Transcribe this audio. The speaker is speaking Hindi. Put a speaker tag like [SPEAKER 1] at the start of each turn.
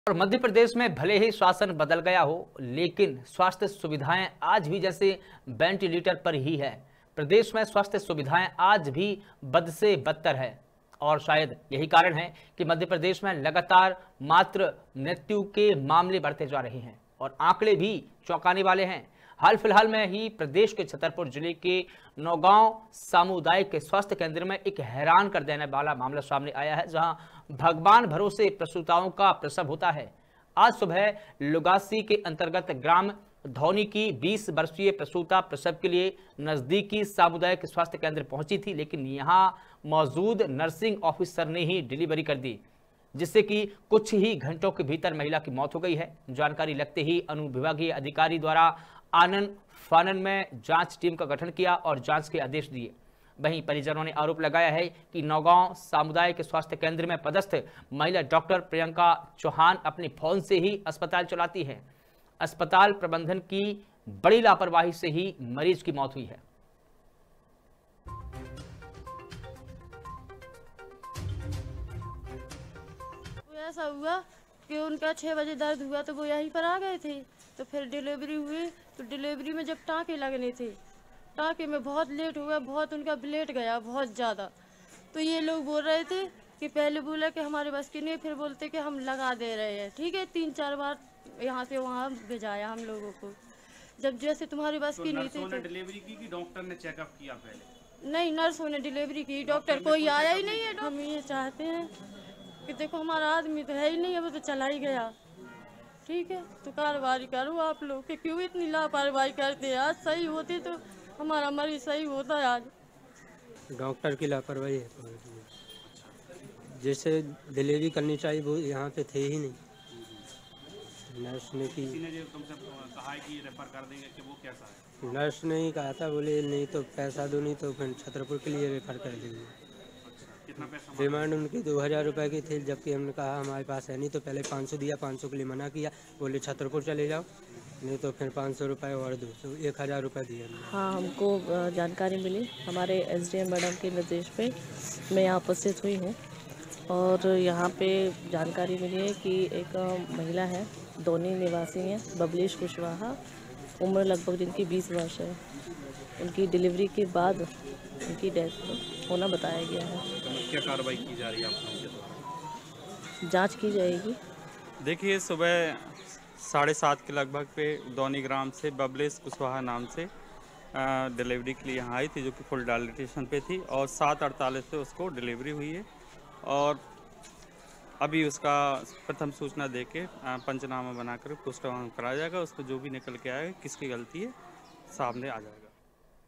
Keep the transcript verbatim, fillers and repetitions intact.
[SPEAKER 1] और मध्य प्रदेश में भले ही शासन बदल गया हो, लेकिन स्वास्थ्य सुविधाएं आज भी जैसे वेंटिलेटर पर ही है। प्रदेश में स्वास्थ्य सुविधाएं आज भी बद से बदतर है और शायद यही कारण है कि मध्य प्रदेश में लगातार मात्र मृत्यु के मामले बढ़ते जा रहे हैं और आंकड़े भी चौंकाने वाले हैं। हाल फिलहाल में ही प्रदेश के छतरपुर जिले के नौगांव सामुदायिक स्वास्थ्य केंद्र में एक हैरान कर देने वाला मामला सामने आया है, जहां भगवान भरोसे प्रसूताओं का प्रसव होता है। आज सुबह लुगासी के अंतर्गत ग्राम धौनी की बीस वर्षीय प्रसूता प्रसव के लिए नजदीकी सामुदायिक स्वास्थ्य केंद्र पहुंची थी, लेकिन यहां मौजूद नर्सिंग ऑफिसर ने ही डिलीवरी कर दी, जिससे कि कुछ ही घंटों के भीतर महिला की मौत हो गई है। जानकारी लगते ही अनुविभागीय अधिकारी द्वारा आनन फानन में जांच टीम का गठन किया और जांच के आदेश दिए। वहीं परिजनों ने आरोप लगाया है कि नौगांव सामुदायिक स्वास्थ्य केंद्र में पदस्थ महिला डॉक्टर प्रियंका चौहान अपने फोन से ही अस्पताल चलाती है। अस्पताल प्रबंधन की बड़ी लापरवाही से ही मरीज की मौत हुई है।
[SPEAKER 2] ऐसा हुआ कि उनका छह बजे दर्द हुआ तो वो यहीं पर आ गए थे, तो फिर डिलीवरी हुई। तो डिलीवरी में जब टाँके लगने थे, टाँके में बहुत लेट हुआ, बहुत उनका ब्लड गया बहुत ज़्यादा। तो ये लोग बोल रहे थे कि पहले बोला कि हमारे बस की नहीं, फिर बोलते कि हम लगा दे रहे हैं। ठीक है, तीन चार बार यहाँ से वहाँ भेजाया हम लोगों को। जब जैसे तुम्हारी बस
[SPEAKER 3] तो
[SPEAKER 2] की नहीं थी तो
[SPEAKER 3] डिलीवरी की कि डॉक्टर ने चेकअप किया पहले?
[SPEAKER 2] नहीं, नर्सों ने डिलीवरी की, डॉक्टर कोई आया ही नहीं है। हम ये चाहते हैं कि देखो हमारा आदमी तो है ही नहीं है, वो तो चला ही गया। ठीक है, तो कार्रवाई करो आप लोग कि क्यों इतनी लापरवाही करते हैं। आज सही होती तो हमारा मरीज सही होता है। आज
[SPEAKER 4] डॉक्टर की लापरवाही है। जैसे डिलीवरी करनी चाहिए वो यहाँ पे थे ही नहीं। नर्स ने की,
[SPEAKER 3] किसी ने जो तुमसे कहा है कि रेफर कर देंगे कि वो कैसा है?
[SPEAKER 4] नर्स ने ही कहा था, बोले नहीं तो पैसा दो, नहीं तो फिर छतरपुर के लिए रेफर कर देंगे।
[SPEAKER 3] कितना पैसा?
[SPEAKER 4] डिमांड उनकी दो हज़ार रुपये की थी, जबकि हमने कहा हमारे पास है नहीं। तो पहले पाँच सौ दिया, पाँच सौ के लिए मना किया, बोले छतरपुर चले जाओ, नहीं तो फिर पाँच सौ रुपये और दो, तो एक हज़ार रुपये दिया।
[SPEAKER 5] हाँ, हमको जानकारी मिली हमारे एसडीएम मैडम के निर्देश पे मैं यहाँ उपस्थित हुई हूँ और यहाँ पे जानकारी मिली है कि एक महिला है, दोनी निवासी हैं, बबलेश कुशवाहा, उम्र लगभग जिनकी बीस वर्ष है। उनकी डिलीवरी के बाद उनकी डेथ होना बताया गया है।
[SPEAKER 3] क्या कार्रवाई की जा रही है आप लोगों के द्वारा?
[SPEAKER 5] जांच की जाएगी।
[SPEAKER 6] देखिए, सुबह साढ़े सात के लगभग पे दौनी ग्राम से बबलेश कुशवाहा नाम से डिलीवरी के लिए यहाँ आई थी, जो कि फुल डायलिटेशन पे थी, और सात अड़तालीस पे उसको डिलीवरी हुई है। और अभी उसका प्रथम सूचना देके पंचनामा बनाकर पोस्टमार्टम कराया जाएगा। उसको जो भी निकल के आएगा किसकी गलती है सामने आ जाएगा।